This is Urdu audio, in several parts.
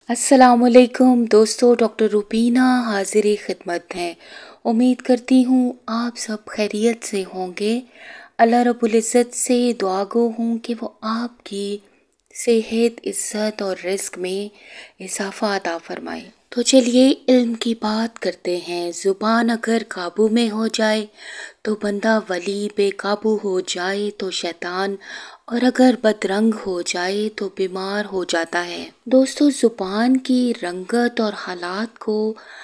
السلام علیکم دوستو، ڈاکٹر روبینہ حاضر خدمت ہیں۔ امید کرتی ہوں آپ سب خیریت سے ہوں گے۔ اللہ رب العزت سے دعا گو ہوں کہ وہ آپ کی صحت، عزت اور رزق میں اضافہ عطا فرمائے۔ تو چلیے علم کی بات کرتے ہیں۔ زبان اگر قابو میں ہو جائے تو بندہ ولی، بے قابو ہو جائے تو شیطان، اور اگر بدرنگ ہو جائے تو بیمار ہو جاتا ہے۔ دوستو، زبان کی رنگت اور حالات کو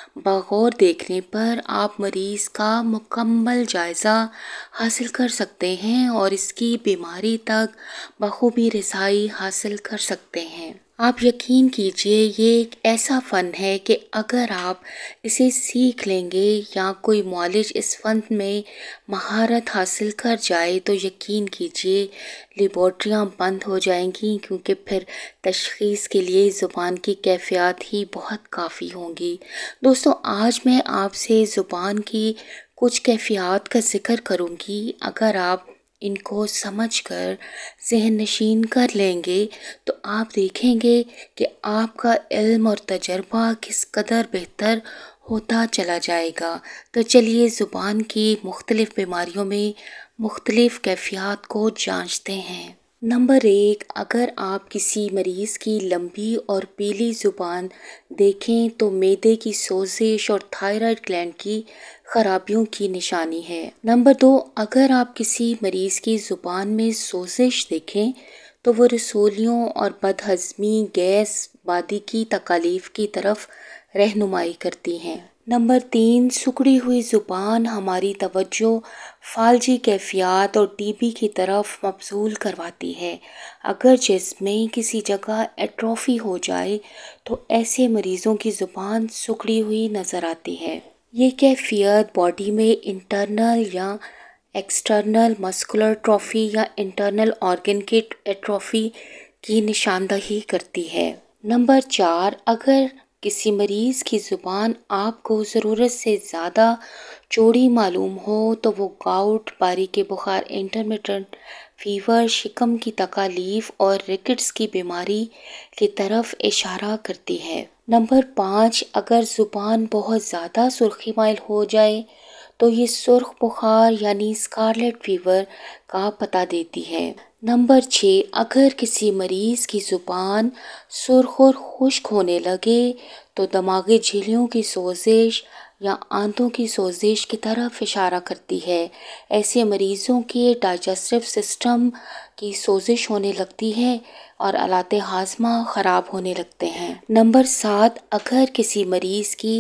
بغور دیکھنے پر آپ مریض کا مکمل جائزہ حاصل کر سکتے ہیں اور اس کی بیماری تک بخوبی رسائی حاصل کر سکتے ہیں۔ آپ یقین کیجئے یہ ایک ایسا فن ہے کہ اگر آپ اسے سیکھ لیں گے یا کوئی معالج اس فن میں مہارت حاصل کر جائے تو یقین کیجئے لیبارٹریاں بند ہو جائیں گی، کیونکہ پھر تشخیص کے لیے زبان کی کیفیات ہی بہت کافی ہوں گی۔ دوستو، آج میں آپ سے زبان کی کچھ کیفیات کا ذکر کروں گی۔ اگر آپ ان کو سمجھ کر ذہن نشین کر لیں گے تو آپ دیکھیں گے کہ آپ کا علم اور تجربہ کس قدر بہتر ہوتا چلا جائے گا۔ تو چلیے زبان کی مختلف بیماریوں میں مختلف کیفیات کو جانچتے ہیں۔ نمبر 1، اگر آپ کسی مریض کی لمبی اور پیلی زبان دیکھیں تو معدے کی سوزش اور تھائرائیڈ گلینڈ کی خرابیوں کی نشانی ہے۔ نمبر 2، اگر آپ کسی مریض کی زبان میں سوزش دیکھیں تو وہ رسولیوں اور بد ہضمی، گیس، معدے کی تکالیف کی طرف رہنمائی کرتی ہیں۔ نمبر 3، سکڑی ہوئی زبان ہماری توجہ فالجی کیفیات اور ٹی بی کی طرف مبذول کرواتی ہے۔ اگر جسم میں کسی جگہ ایٹروفی ہو جائے تو ایسے مریضوں کی زبان سکڑی ہوئی نظر آتی ہے۔ یہ کیفیت باڈی میں انٹرنل یا ایکسٹرنل مسکولر ایٹروفی یا انٹرنل آرگن کی ایٹروفی کی نشاندہی کرتی ہے۔ نمبر 4، اگر کسی مریض کی زبان آپ کو ضرورت سے زیادہ چوڑی معلوم ہو تو وہ گاؤٹ، باریک بخار، انٹرمیٹنٹ فیور، شکم کی تکالیف اور رکٹس کی بیماری کی طرف اشارہ کرتی ہے۔ نمبر 5، اگر زبان بہت زیادہ سرخی مائل ہو جائے تو یہ سرخ بخار یعنی اسکارلیٹ فیور کا پتہ دیتی ہے۔ نمبر 6، اگر کسی مریض کی زبان سرخ اور خشک ہونے لگے تو دماغی جھلیوں کی سوزش یا آنتوں کی سوزش کی طرف اشارہ کرتی ہے۔ ایسے مریضوں کے ڈائجسٹو سسٹم کی سوزش ہونے لگتی ہے اور آلات ہاضمہ خراب ہونے لگتے ہیں۔ نمبر 7، اگر کسی مریض کی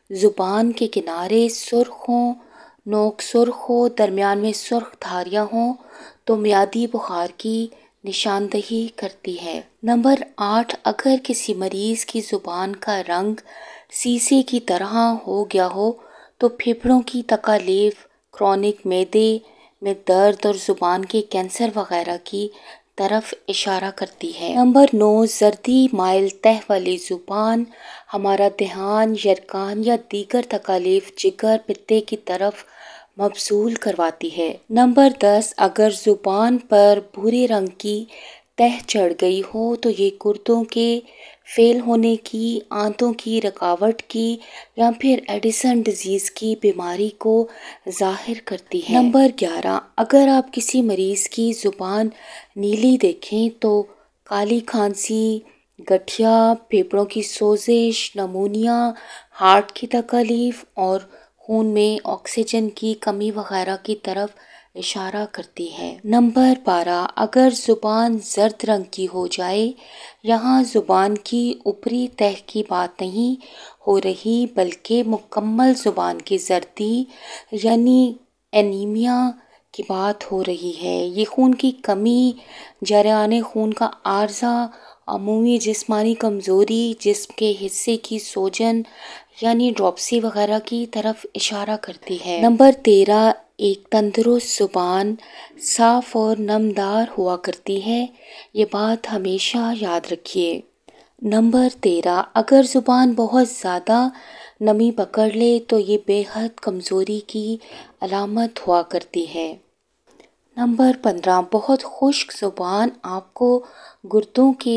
زبان کے کنارے سرخ ہوں، نوک سرخ ہو، درمیان میں سرخ دھاریاں ہوں تو معدی بخار کی نشاندہی کرتی ہے۔ نمبر 8، اگر کسی مریض کی زبان کا رنگ سیسے کی طرح ہو گیا ہو تو پھیپھڑوں کی تکالیف، کرونک معدے میں درد اور زبان کے کینسر وغیرہ کی طرف اشارہ کرتی ہے۔ نمبر 9، زردی مائل تہہ والی زبان ہمارا دھیان یرقان یا دیگر تکالیف جگر، پتے کی طرف مبذول کرواتی ہے۔ نمبر 10، اگر زبان پر بھورے رنگ کی تہہ چڑھ گئی ہو تو یہ گردوں کے فیل ہونے کی، آنتوں کی رکاوٹ کی یا پھر ایڈیسن ڈیزیز کی بیماری کو ظاہر کرتی ہے۔ نمبر 11، اگر آپ کسی مریض کی زبان نیلی دیکھیں تو کالی کھانسی، گٹھیا، پھیپھڑوں کی سوزش، نمونیا، ہارٹ کی تکالیف اور خون میں آکسیجن کی کمی وغیرہ کی طرف اشارہ کرتی ہے۔ نمبر 12، اگر زبان زرد رنگ کی ہو جائے، یہاں زبان کی اوپری تہہ کی بات نہیں ہو رہی بلکہ مکمل زبان کی زردی یعنی اینیمیا کی بات ہو رہی ہے۔ یہ خون کی کمی، جریان خون کا عارضہ، عمومی جسمانی کمزوری، جسم کے حصے کی سوجن یعنی ڈراپسی وغیرہ کی طرف اشارہ کرتی ہے۔ نمبر 13، ایک تندرست زبان صاف اور نمدار ہوا کرتی ہے، یہ بات ہمیشہ یاد رکھیے۔ نمبر 13، اگر زبان بہت زیادہ نمی پکڑ لے تو یہ بے حد کمزوری کی علامت ہوا کرتی ہے۔ نمبر 15، بہت خشک زبان آپ کو گردوں کے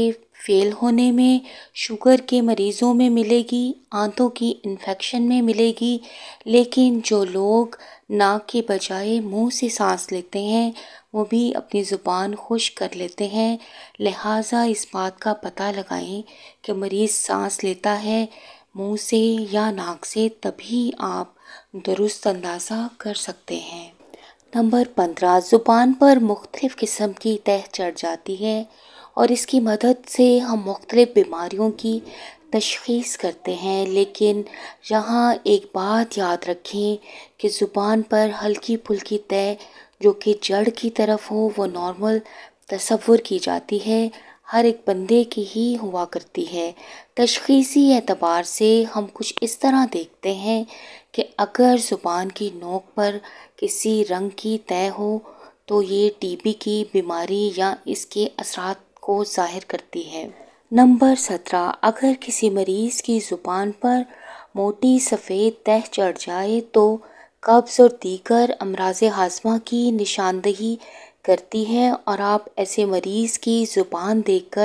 فیل ہونے میں، شوگر کے مریضوں میں ملے گی، آنتوں کی انفیکشن میں ملے گی، لیکن جو لوگ ناک کے بجائے منہ سے سانس لیتے ہیں وہ بھی اپنی زبان خشک کر لیتے ہیں۔ لہٰذا اس بات کا پتہ لگائیں کہ مریض سانس لیتا ہے منہ سے یا ناک سے، تبھی آپ درست اندازہ کر سکتے ہیں۔ نمبر 15، زبان پر مختلف قسم کی تہ چڑھ جاتی ہے اور اس کی مدد سے ہم مختلف بیماریوں کی تشخیص کرتے ہیں، لیکن یہاں ایک بات یاد رکھیں کہ زبان پر ہلکی پھلکی تہ جو کہ جڑ کی طرف ہو وہ نارمل تصور کی جاتی ہے، ہر ایک بندے کی ہی ہوا کرتی ہے۔ تشخیصی اعتبار سے ہم کچھ اس طرح دیکھتے ہیں کہ اگر زبان کی نوک پر کسی رنگ کی تہ ہو تو یہ ٹی بی کی بیماری یا اس کے اثرات کو ظاہر کرتی ہے۔ نمبر 17، اگر کسی مریض کی زبان پر موٹی سفید تہ چڑھ جائے تو قبض اور دیگر امراض ہاضمہ کی نشاندہی کرتی ہے، اور آپ ایسے مریض کی زبان دیکھ کر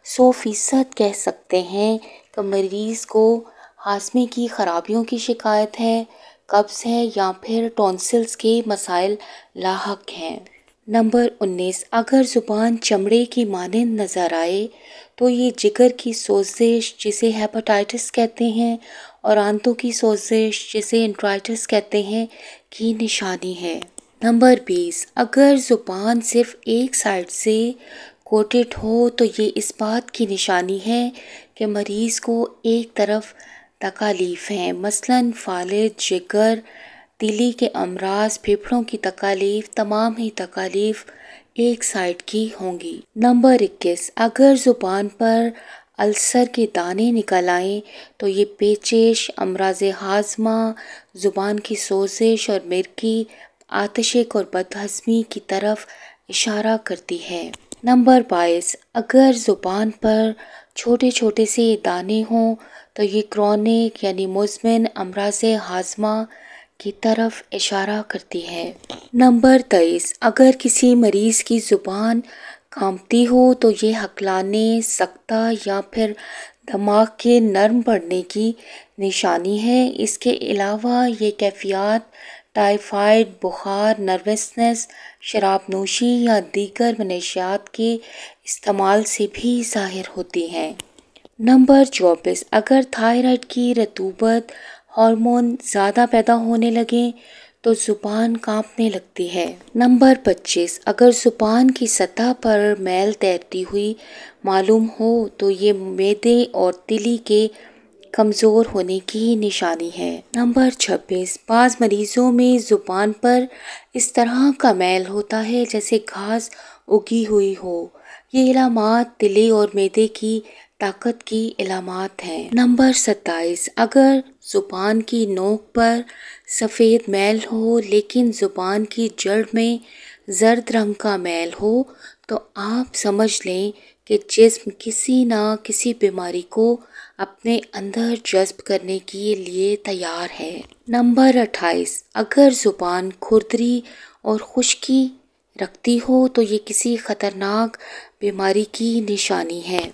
100% کہہ سکتے ہیں کہ مریض کو ہاضمے کی خرابیوں کی شکایت ہے، قبض ہے یا پھر ٹونسلز کے مسائل لاحق ہیں۔ نمبر 19، اگر زبان چمڑے کی مانند نظر آئے تو یہ جگر کی سوزش جسے ہیپاٹائٹس کہتے ہیں اور آنتوں کی سوزش جسے انٹرائٹس کہتے ہیں کی نشانی ہے۔ نمبر 20، اگر زبان صرف ایک سائڈ سے کوٹڈ ہو تو یہ اس بات کی نشانی ہے کہ مریض کو ایک طرف تکالیف ہیں، مثلاً فالج، جگر، تیلی کے امراض، پھیپھڑوں کی تکالیف، تمام ہی تکالیف ایک سائڈ کی ہوں گی۔ نمبر 21، اگر زبان پر السر کے دانے نکل آئیں تو یہ پیچش، امراض ہاضمہ، زبان کی سوزش اور مرگی، آتشک اور بدہضمی کی طرف اشارہ کرتی ہے۔ نمبر 22، اگر زبان پر چھوٹے چھوٹے سے دانے ہوں تو یہ کرونک یعنی مزمن امراض ہاضمہ کی طرف اشارہ کرتی ہے۔ نمبر 23، اگر کسی مریض کی زبان کانپتی ہو تو یہ ہکلانے، سکتہ یا پھر دماغ کے نرم پڑنے کی نشانی ہے۔ اس کے علاوہ یہ کیفیات ٹائیفائڈ، بخار، نروسنس، شراب نوشی یا دیگر منشیات کے استعمال سے بھی ظاہر ہوتی ہیں۔ نمبر 24، اگر تھائرائیڈ کی رطوبت ہارمون زیادہ پیدا ہونے لگیں تو زبان کانپنے لگتی ہے۔ نمبر 25، اگر زبان کی سطح پر میل تیرتی ہوئی معلوم ہو تو یہ معدے اور تیلی کے کمزور ہونے کی نشانی ہے۔ نمبر 26، بعض مریضوں میں زبان پر اس طرح کا میل ہوتا ہے جیسے گھاس اگی ہوئی ہو۔ یہ علامات تیلی اور معدے کی طاقت کی علامات ہیں۔ نمبر 27، اگر زبان کی نوک پر سفید میل ہو لیکن زبان کی جڑ میں زرد رنگ کا میل ہو تو آپ سمجھ لیں کہ جسم کسی نہ کسی بیماری کو اپنے اندر جذب کرنے کے لیے تیار ہے۔ نمبر 28، اگر زبان کھردری اور خشکی رکھتی ہو تو یہ کسی خطرناک بیماری کی نشانی ہے۔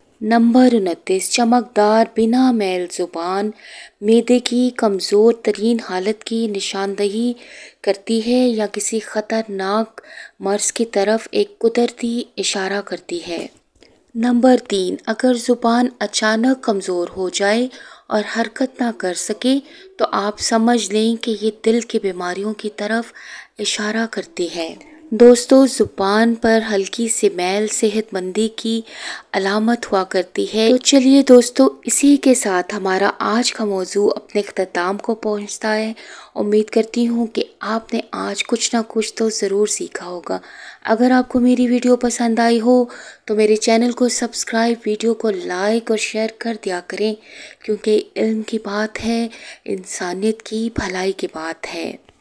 نمبر 29، چمکدار بنا میل زبان معدے کی کمزور ترین حالت کی نشاندہی کرتی ہے یا کسی خطرناک مرض کی طرف ایک قدرتی اشارہ کرتی ہے۔ نمبر 3، اگر زبان اچانک کمزور ہو جائے اور حرکت نہ کر سکے تو آپ سمجھ لیں کہ یہ دل کی بیماریوں کی طرف اشارہ کرتی ہے۔ دوستو، زبان پر ہلکی سی میل صحت مندی کی علامت ہوا کرتی ہے۔ تو چلیے دوستو، اسی کے ساتھ ہمارا آج کا موضوع اپنے اختتام کو پہنچتا ہے۔ امید کرتی ہوں کہ آپ نے آج کچھ نہ کچھ تو ضرور سیکھا ہوگا۔ اگر آپ کو میری ویڈیو پسند آئی ہو تو میرے چینل کو سبسکرائب، ویڈیو کو لائک اور شیئر کر دیا کریں، کیونکہ علم کی بات ہے، انسانیت کی بھلائی کی بات ہے۔